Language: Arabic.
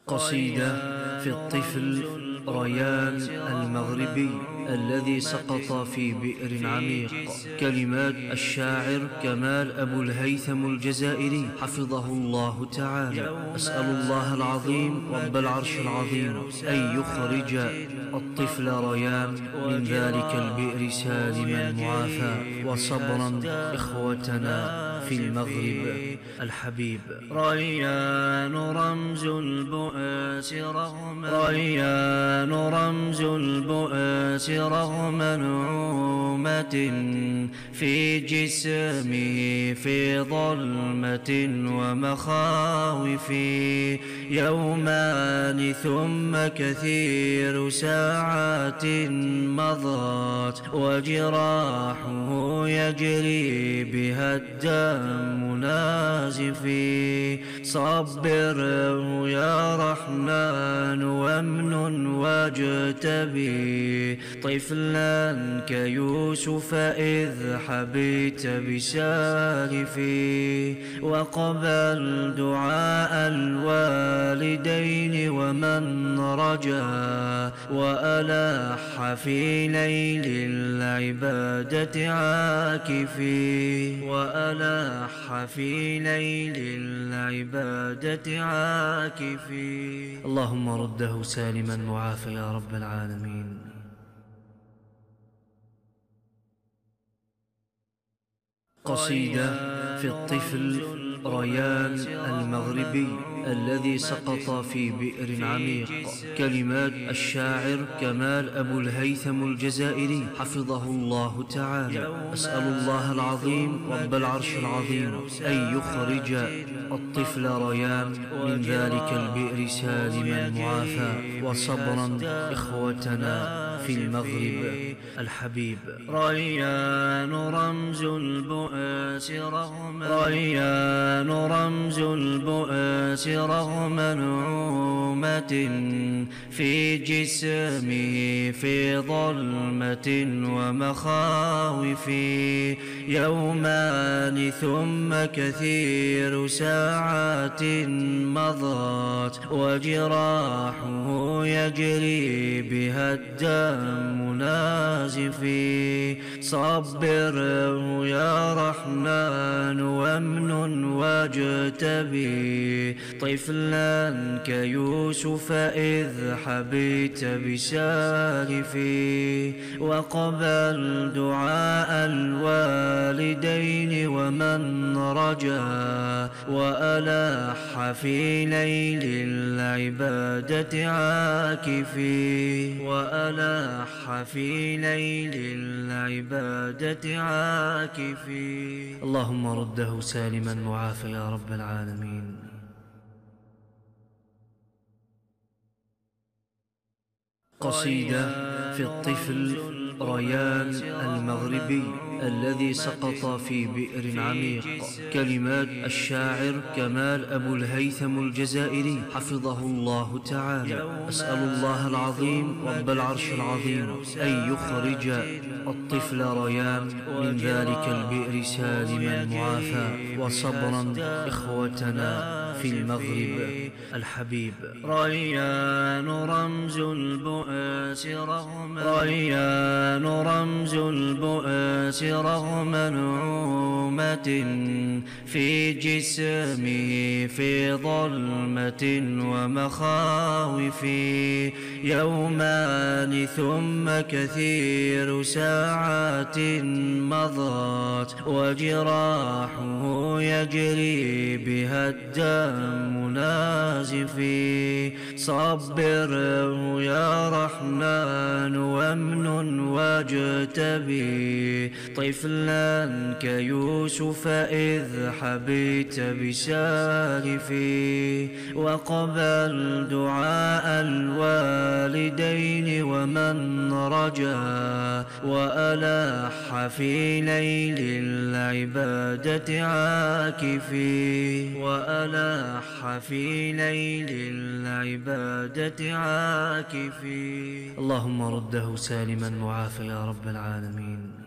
قصيدة في الطفل ريان المغربي الذي سقط في بئر عميق. كلمات الشاعر كمال أبو الهيثم الجزائري حفظه الله تعالى. أسأل الله العظيم رب العرش العظيم أن يخرج الطفل ريان من ذلك البئر سالما معافى، وصبرا إخوتنا في المغرب الحبيب. ريان رمز البؤاس رغم نعومة في جسمه في ظلمة ومخاوف، يومان ثم كثير ساعات مضت وجراحه يجري بها الدم نازفي. صبره يا رحمن وامن واجتبي طفلا كيوسف إذ حبيت بسالفي. وقبل دعاء الوالدين ومن رجا، وألح في ليل العبادة عاكفي، وألح في ليل العبادة عاكفي. اللهم رده سالما معافى يا رب العالمين. قصيدة في الطفل ريان المغربي الذي سقط في بئر عميق. كلمات الشاعر كمال أبو الهيثم الجزائري حفظه الله تعالى. أسأل الله العظيم رب العرش العظيم أن يخرج الطفل ريان من ذلك البئر سالما معافى، وصبرا إخوتنا في المغرب الحبيب. ريان رمز البؤاس رغم نعومة في جسمه في ظلمة ومخاوف، يومان ثم كثير ساعات مضت وجراحه يجري بها الدم نازفي. صبره يا رحمن وامن واجتبي طفلا كيوسف إذ حبيت بسالفي. وقبل دعاء الوالدين ومن رجا، وألح في ليل العبادة عاكفي، وألح في ليل العبادة عاكفي. اللهم رده سالما معافى يا رب العالمين. قصيدة في الطفل ريان المغربي الذي سقط في بئر عميق. كلمات الشاعر كمال أبو الهيثم الجزائري حفظه الله تعالى. أسأل الله العظيم رب العرش العظيم أن يخرج الطفل ريان من ذلك البئر سالما معافى، وصبرا إخوتنا في المغرب الحبيب. ريان رمز البؤاس رغم نعومة في جسمه في ظلمة ومخاوف، يومان ثم كثير ساعات مضت وجراحه يجري بها الدم نازفي. صبره يا رحمن وامن واجتبي طفلا كيوسف إذ حبيت بسالفي. وقبل دعاء الوالدين ومن رجا، وألح في ليل العبادة عاكفي، وألح في ليل العبادة عاكفي. اللهم رده سالما معافى يا رب العالمين.